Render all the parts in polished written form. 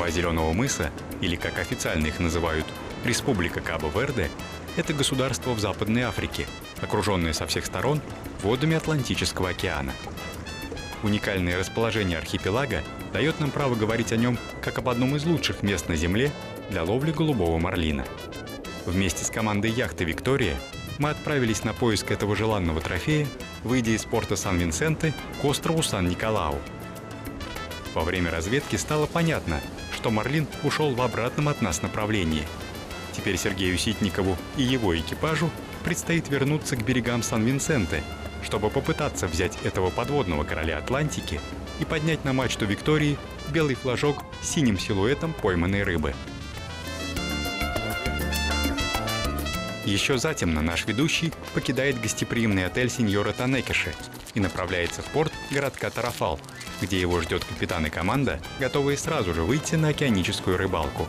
Острова Зеленого мыса, или, как официально их называют, Республика Кабо-Верде, это государство в Западной Африке, окруженное со всех сторон водами Атлантического океана. Уникальное расположение архипелага дает нам право говорить о нем как об одном из лучших мест на Земле для ловли голубого марлина. Вместе с командой яхты «Виктория» мы отправились на поиск этого желанного трофея, выйдя из порта Сан-Винсенте к острову Сан-Николау. Во время разведки стало понятно, что марлин ушел в обратном от нас направлении. Теперь Сергею Ситникову и его экипажу предстоит вернуться к берегам Сан-Винсенте, чтобы попытаться взять этого подводного короля Атлантики и поднять на мачту «Виктории» белый флажок с синим силуэтом пойманной рыбы. Еще затемно наш ведущий покидает гостеприимный отель сеньора Танекеши и направляется в порт городка Тарафал, где его ждет капитан и команда, готовые сразу же выйти на океаническую рыбалку.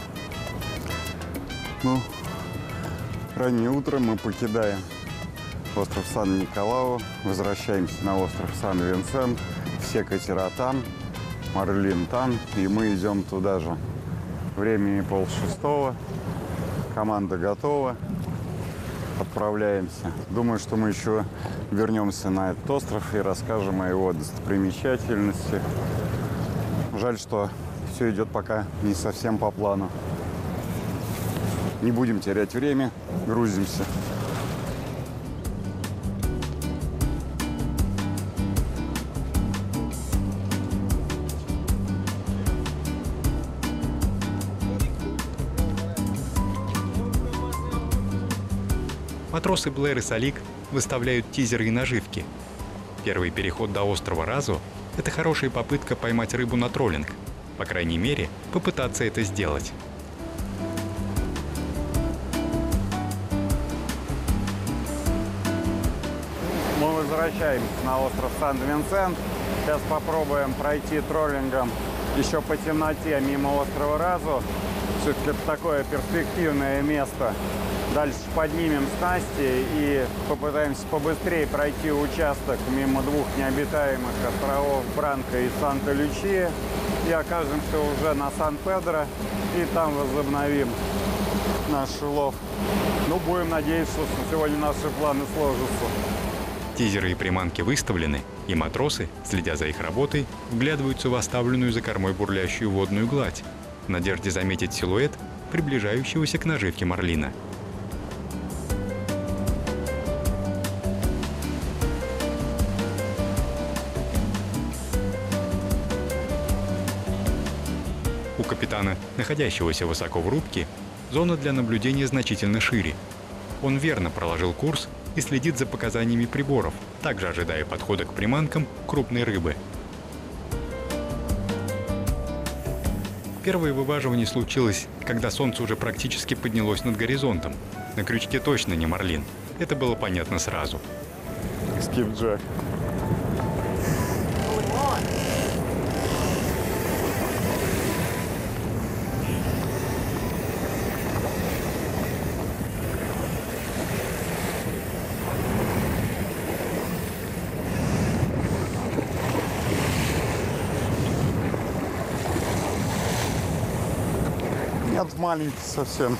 Раннее утро мы покидаем остров Сан-Николау, возвращаемся на остров Сан-Винсент, все катера там, марлин там, и мы идем туда же. Времени 5:30, команда готова, отправляемся. Думаю, что мы еще вернемся на этот остров и расскажем о его достопримечательности. Жаль, что все идет пока не совсем по плану. Не будем терять время, грузимся. Матросы Блэр и Салик выставляют тизеры и наживки. Первый переход до острова Разо – это хорошая попытка поймать рыбу на троллинг. По крайней мере, попытаться это сделать. Мы возвращаемся на остров Сан-Винсент. Сейчас попробуем пройти троллингом еще по темноте мимо острова Разо. Все-таки это такое перспективное место. Дальше поднимем снасти и попытаемся побыстрее пройти участок мимо двух необитаемых островов Бранко и Санта-Лючия. И окажемся уже на Сан-Педро. И там возобновим наш лов. Будем надеяться, что сегодня наши планы сложатся. Тизеры и приманки выставлены, и матросы, следя за их работой, вглядываются в оставленную за кормой бурлящую водную гладь, в надежде заметить силуэт приближающегося к наживке марлина. У капитана, находящегося высоко в рубке, зона для наблюдения значительно шире. Он верно проложил курс и следит за показаниями приборов, также ожидая подхода к приманкам крупной рыбы. Первое вываживание случилось, когда солнце уже практически поднялось над горизонтом. На крючке точно не марлин. Это было понятно сразу. Скипджек. Нет, маленький совсем.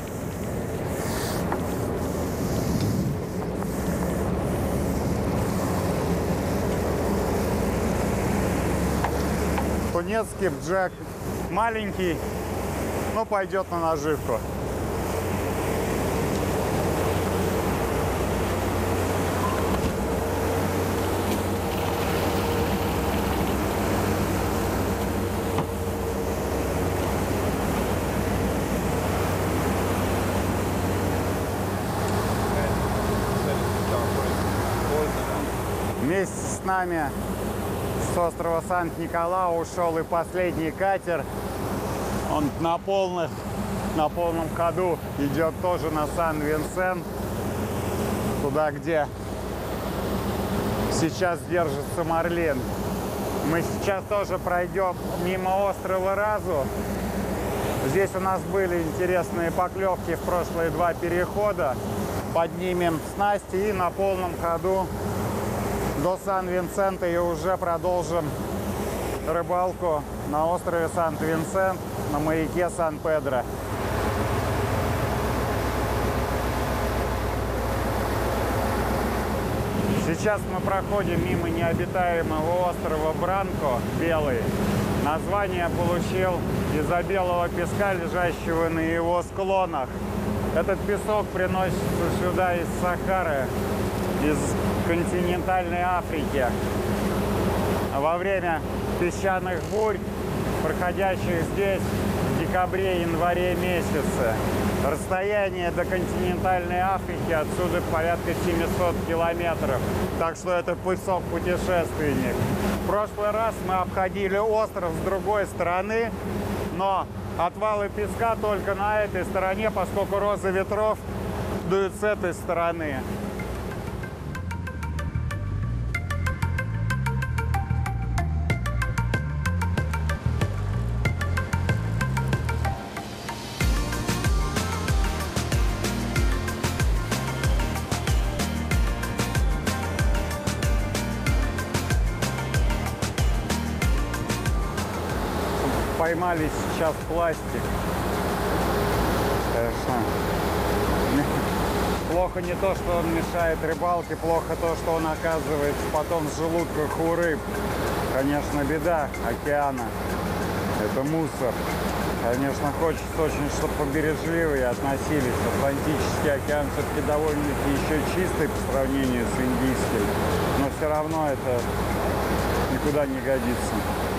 Тунец, скипджек. Маленький, но пойдет на наживку. Вместе с нами с острова Сант-Николау ушел и последний катер. Он на полном ходу идет тоже на Сан-Винсент, туда, где сейчас держится марлин. Мы сейчас тоже пройдем мимо острова Разо. Здесь у нас были интересные поклевки в прошлые два перехода. Поднимем снасти и на полном ходу до Сан-Винсента и уже продолжим рыбалку на острове Сан-Винсент, на маяке Сан-Педро. Сейчас мы проходим мимо необитаемого острова Бранко, белый. Название получил из-за белого песка, лежащего на его склонах. Этот песок приносится сюда из Сахары, из континентальной Африки. Во время песчаных бурь, проходящих здесь в декабре-январе месяце. Расстояние до континентальной Африки отсюда порядка 700 километров. Так что это песок-путешественник. В прошлый раз мы обходили остров с другой стороны, но отвалы песка только на этой стороне, поскольку розы ветров дуют с этой стороны. Поймали сейчас пластик. Конечно. Плохо не то, что он мешает рыбалке, плохо то, что он оказывается потом в желудках у рыб. Конечно, беда океана. Это мусор. Конечно, хочется очень, чтобы побережливые относились. Атлантический океан все-таки довольно-таки еще чистый по сравнению с Индийским. Но все равно это никуда не годится.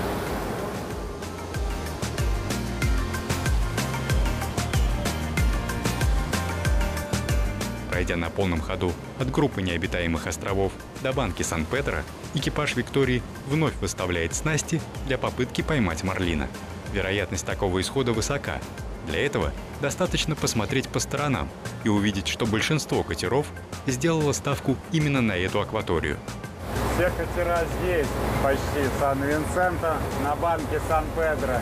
Пройдя на полном ходу от группы необитаемых островов до банки Сан-Педро, экипаж «Виктории» вновь выставляет снасти для попытки поймать марлина. Вероятность такого исхода высока. Для этого достаточно посмотреть по сторонам и увидеть, что большинство катеров сделало ставку именно на эту акваторию. Все катера здесь, почти Сан-Винсента, на банке Сан-Педро.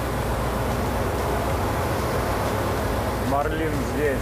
Марлин здесь.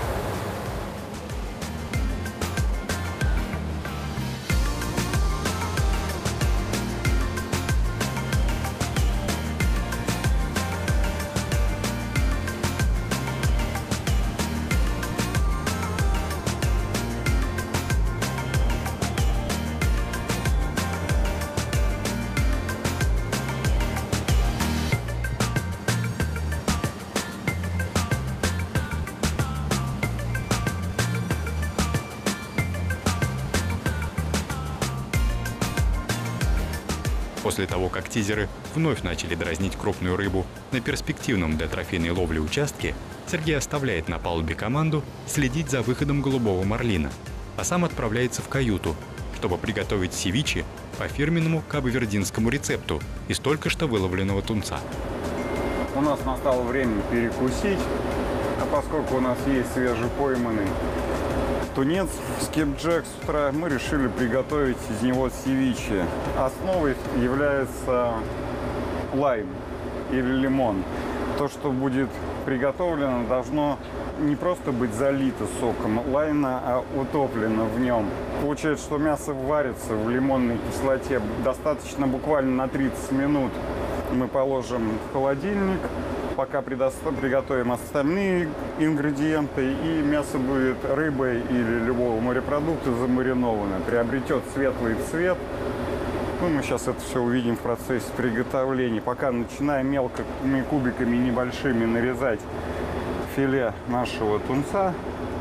После того, как тизеры вновь начали дразнить крупную рыбу на перспективном для трофейной ловли участке, Сергей оставляет на палубе команду следить за выходом голубого марлина, а сам отправляется в каюту, чтобы приготовить севиче по фирменному кабовердинскому рецепту из только что выловленного тунца. У нас настало время перекусить, а поскольку у нас есть свежепойманный тунец скипджек с утра, мы решили приготовить из него севиче. Основой является лайм или лимон. То, что будет приготовлено, должно не просто быть залито соком лайма, а утоплено в нем. Получается, что мясо варится в лимонной кислоте. Достаточно буквально на 30 минут мы положим в холодильник, пока приготовим остальные ингредиенты, и мясо будет рыбой или любого морепродукта замариновано, приобретет светлый цвет. Ну, мы сейчас это все увидим в процессе приготовления. Пока начинаем мелкими кубиками небольшими нарезать филе нашего тунца.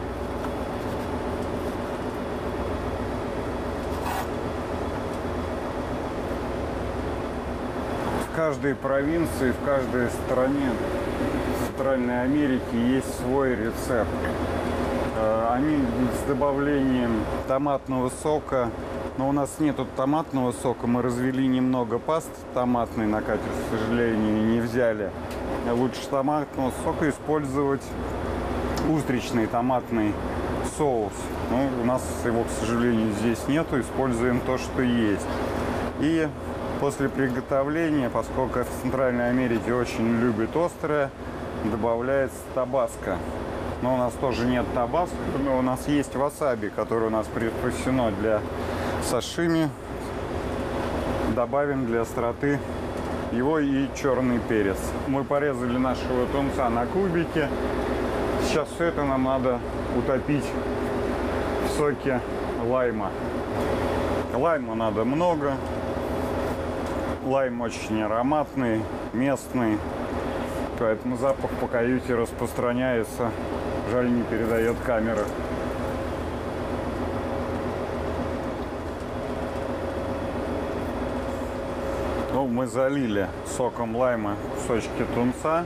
В каждой провинции, в каждой стране Центральной Америки есть свой рецепт. Они с добавлением томатного сока, но у нас нету томатного сока, мы развели немного пасты томатной, на катер, к сожалению, не взяли. Лучше томатного сока использовать устричный томатный соус. Но у нас его, к сожалению, здесь нету, используем то, что есть. И после приготовления, поскольку в Центральной Америке очень любят острое, добавляется табаско. Но у нас тоже нет табаско, но у нас есть васаби, которое у нас предпочтено для сашими. Добавим для остроты его и черный перец. Мы порезали нашего тунца на кубики. Сейчас все это нам надо утопить в соке лайма. Лайма надо много. Лайм очень ароматный, местный. Поэтому запах по каюте распространяется. Жаль, не передает камера. Ну, мы залили соком лайма кусочки тунца.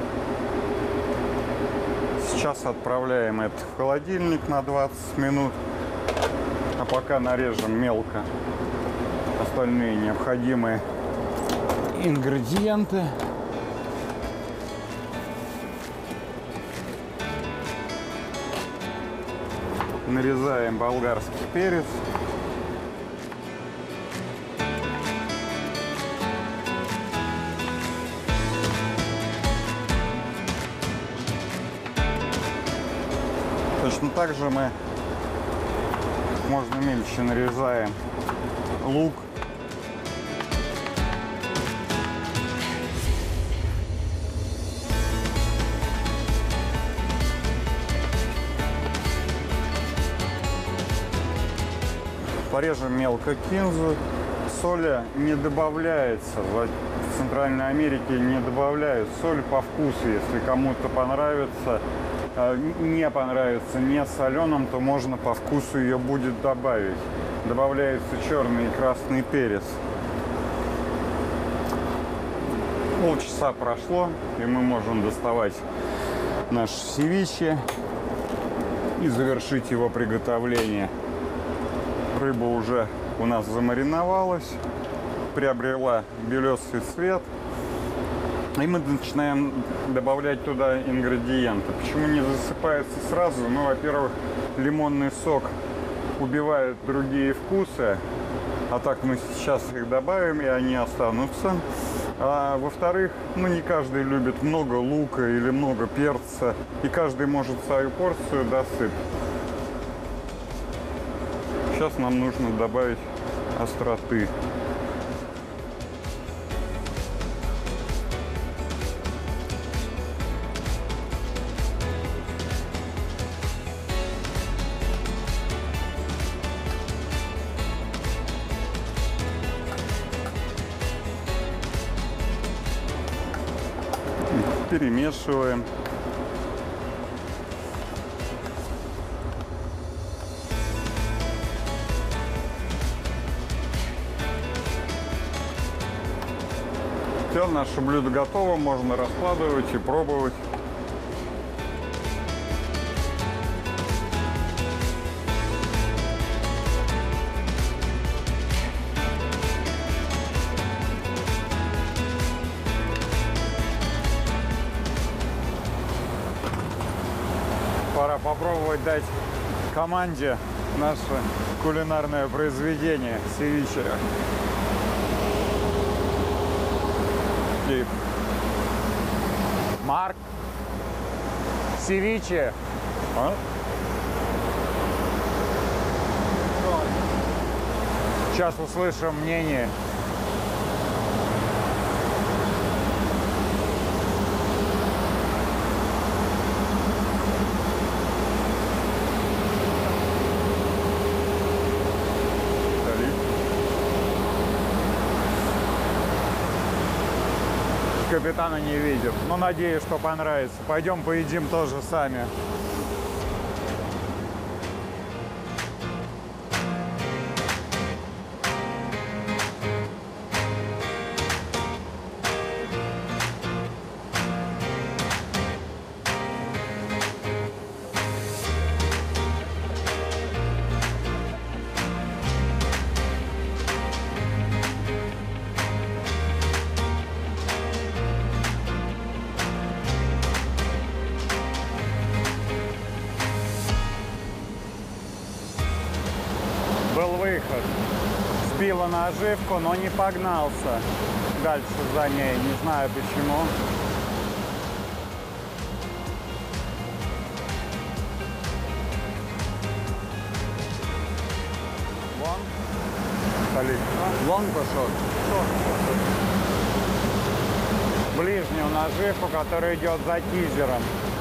Сейчас отправляем это в холодильник на 20 минут. А пока нарежем мелко остальные необходимые ингредиенты. Нарезаем болгарский перец. Точно так же мы можно мельче нарезаем лук. Порежем мелко кинзу. Соли не добавляется. В Центральной Америке не добавляют соль по вкусу. Если кому-то понравится, не понравится не соленым, то можно по вкусу ее будет добавить. Добавляется черный и красный перец. Полчаса прошло, и мы можем доставать наш севиче и завершить его приготовление. Рыба уже у нас замариновалась, приобрела белесый цвет. И мы начинаем добавлять туда ингредиенты. Почему не засыпается сразу? Ну, во-первых, лимонный сок убивает другие вкусы. А так мы сейчас их добавим, и они останутся. А во-вторых, ну, не каждый любит много лука или много перца. И каждый может свою порцию досыпать. Сейчас нам нужно добавить остроты. Перемешиваем. Все, наше блюдо готово, можно раскладывать и пробовать. Пора попробовать дать команде наше кулинарное произведение севиче. Марк, севиче. А? Сейчас услышим мнение. Капитана не видим, но надеюсь, что понравится. Пойдем поедим тоже сами. Был выход. Сбила наживку, но не погнался дальше за ней. Не знаю почему. Вон. Вон пошел. ближнюю наживку, которая идет за тизером.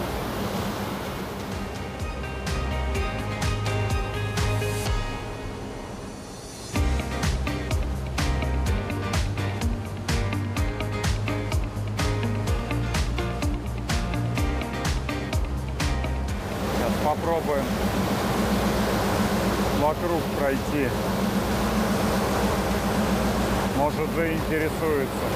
Сейчас попробуем вокруг пройти. Может, заинтересуется.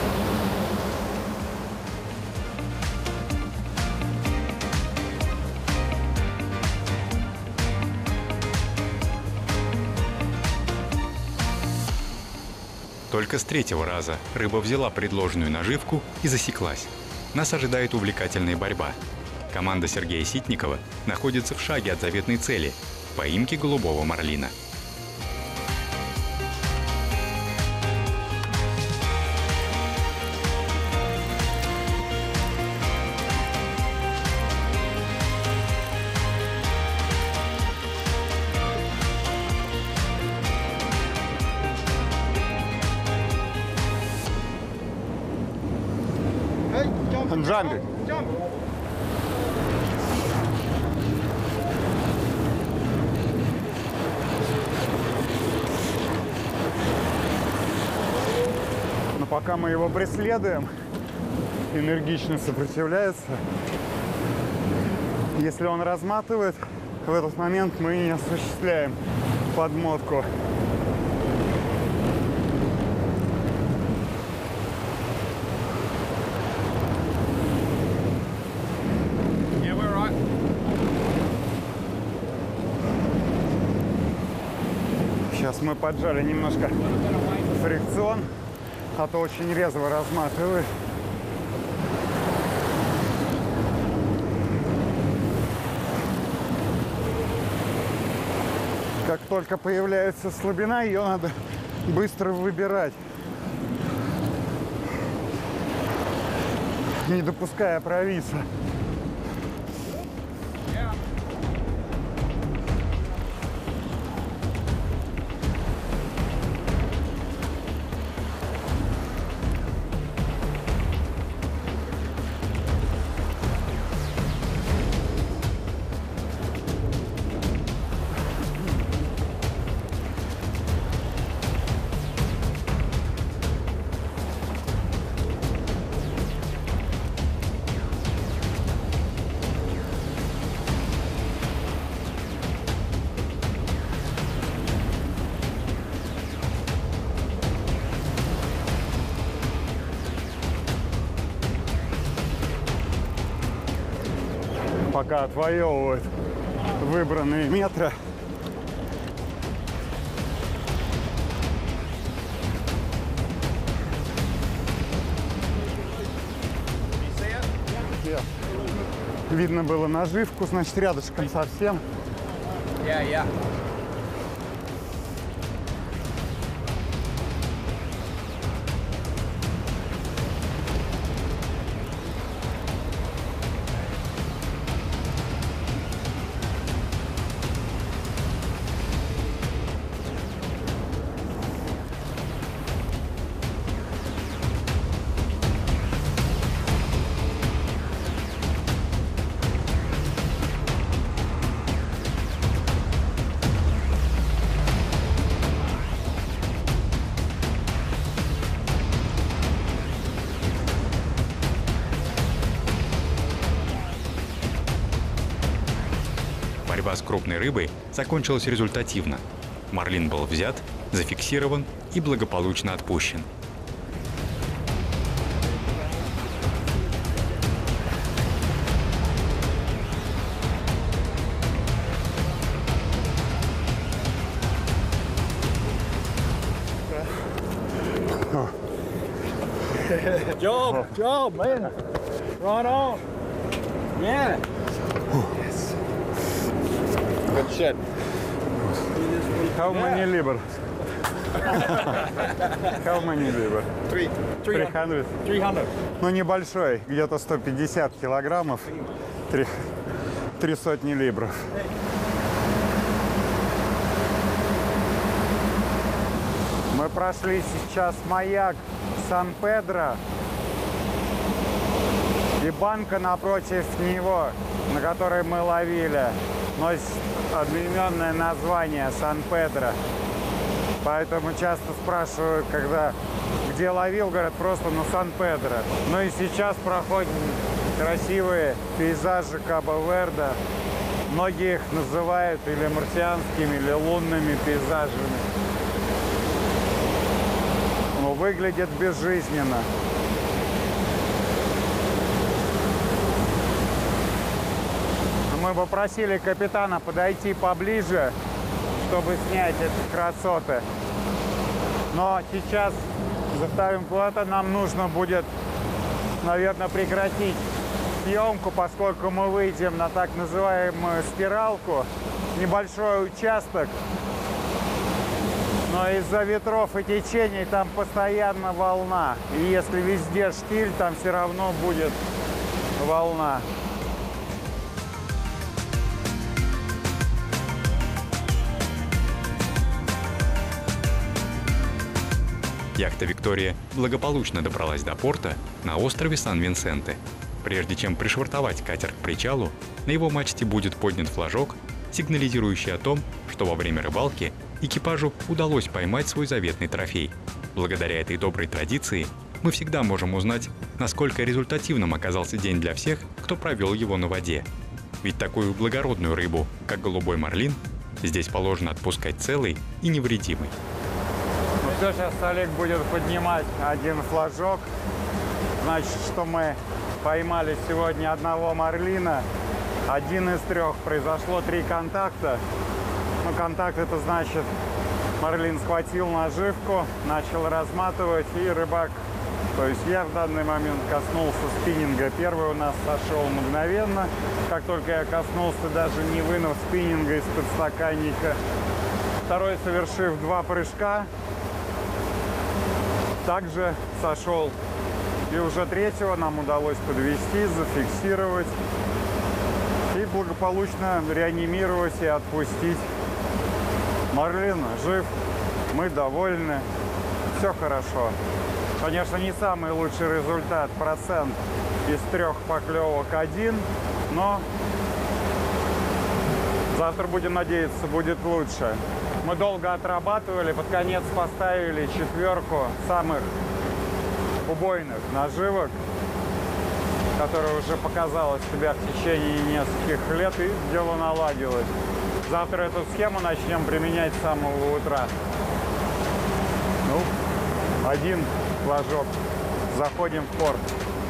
Только с третьего раза рыба взяла предложенную наживку и засеклась. Нас ожидает увлекательная борьба. Команда Сергея Ситникова находится в шаге от заветной цели – поимки голубого марлина. Jumping. Но пока мы его преследуем, энергично сопротивляется. Если он разматывает, в этот момент мы не осуществляем подмотку. Сейчас мы поджали немножко фрикцион, а то очень резво разматывает. Как только появляется слабина, ее надо быстро выбирать, не допуская провиса. Пока отвоевывают выбранные метры. Видно было наживку, значит, рядышком совсем. Борьба с крупной рыбой закончилась результативно. Марлин был взят, зафиксирован и благополучно отпущен. Job, man. Right on. Yeah. Yes. Good shit. How many liber? How many liber? 300. 300. Ну, небольшой, где-то 150 килограммов, 300 либров. Мы прошли сейчас маяк Сан-Педро. И банка напротив него, на которой мы ловили, носит одноименное название Сан-Педро. Поэтому часто спрашивают, где ловил, говорят, просто на Сан-Педро. Ну и сейчас проходят красивые пейзажи Кабо-Верде. Многие их называют или марсианскими, или лунными пейзажами. Но выглядит безжизненно. Мы попросили капитана подойти поближе, чтобы снять эти красоты. Но сейчас за вторым куда-то нам нужно будет, наверное, прекратить съемку, поскольку мы выйдем на так называемую спиралку, небольшой участок. Но из-за ветров и течений там постоянно волна. И если везде штиль, там все равно будет волна. Яхта «Виктория» благополучно добралась до порта на острове Сан-Винсенте. Прежде чем пришвартовать катер к причалу, на его мачте будет поднят флажок, сигнализирующий о том, что во время рыбалки экипажу удалось поймать свой заветный трофей. Благодаря этой доброй традиции мы всегда можем узнать, насколько результативным оказался день для всех, кто провел его на воде. Ведь такую благородную рыбу, как голубой марлин, здесь положено отпускать целой и невредимой. Ну все, сейчас Олег будет поднимать один флажок. Значит, что мы поймали сегодня одного марлина. Один из 3. Произошло 3 контакта. Ну, контакт — это значит, марлин схватил наживку, начал разматывать, и рыбак, то есть я в данный момент коснулся спиннинга. Первый у нас сошел мгновенно. Как только я коснулся, даже не вынув спиннинга из подстаканника. Второй, совершив 2 прыжка, также сошел. И уже 3-го нам удалось подвести, зафиксировать и благополучно реанимировать и отпустить. Марлин жив, мы довольны, все хорошо. Конечно, не самый лучший результат, процент из 3 поклевок 1, но завтра, будем надеяться, будет лучше. Мы долго отрабатывали, под конец поставили 4 самых убойных наживок, которая уже показала себя в течение нескольких лет, и дело наладилось. Завтра эту схему начнем применять с самого утра. Ну, 1 флажок. Заходим в порт.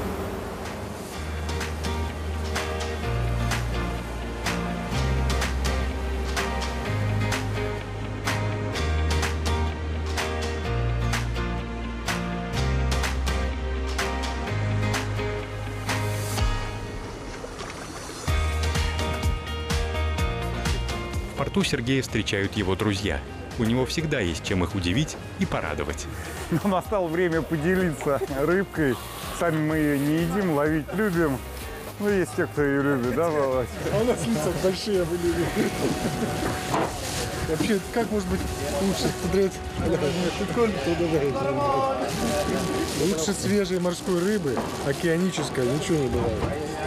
В порту Сергея встречают его друзья. У него всегда есть чем их удивить и порадовать. Но настало время поделиться рыбкой. Сами мы ее не едим, ловить любим. Ну, есть те, кто ее любит, да, Володь? А у нас лица большие были. Вообще, как может быть лучше смотреть? Лучше свежей морской рыбы, океанической, ничего не бывает.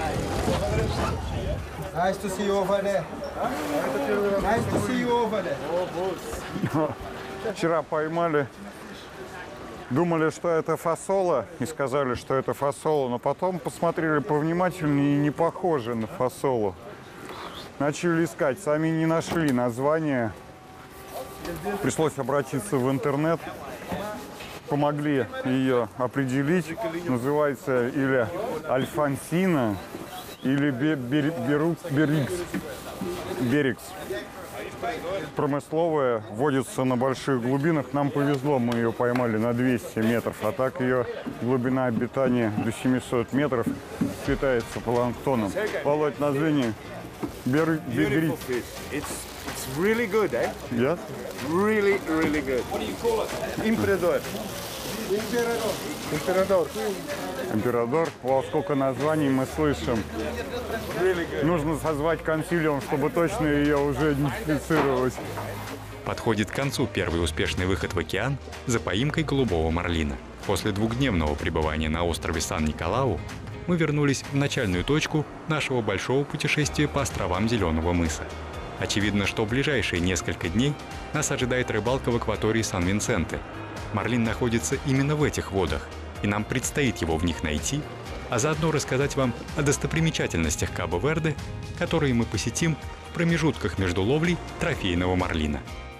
Nice to see you over there. Nice to see you over there. Вчера поймали, думали, что это фасола, и сказали, что это фасола, но потом посмотрели повнимательнее и не похоже на фасолу. Начали искать, сами не нашли название. Пришлось обратиться в интернет, помогли ее определить. Называется или альфонсина, или берикс. Промысловая, водится на больших глубинах. Нам повезло, мы ее поймали на 200 метров, а так ее глубина обитания до 700 метров, питается планктоном. Володь, название берикс. It's really good, eh? Yes? Really, really good. What do you call it? Imperador. Император. Император. Во сколько названий мы слышим. Нужно созвать консилиум, чтобы точно ее уже идентифицировать. Подходит к концу первый успешный выход в океан за поимкой голубого марлина. После 2-дневного пребывания на острове Сан-Николау мы вернулись в начальную точку нашего большого путешествия по островам Зеленого мыса. Очевидно, что в ближайшие несколько дней нас ожидает рыбалка в акватории Сан-Винсенте. Марлин находится именно в этих водах, и нам предстоит его в них найти, а заодно рассказать вам о достопримечательностях Кабо-Верде, которые мы посетим в промежутках между ловлей трофейного марлина.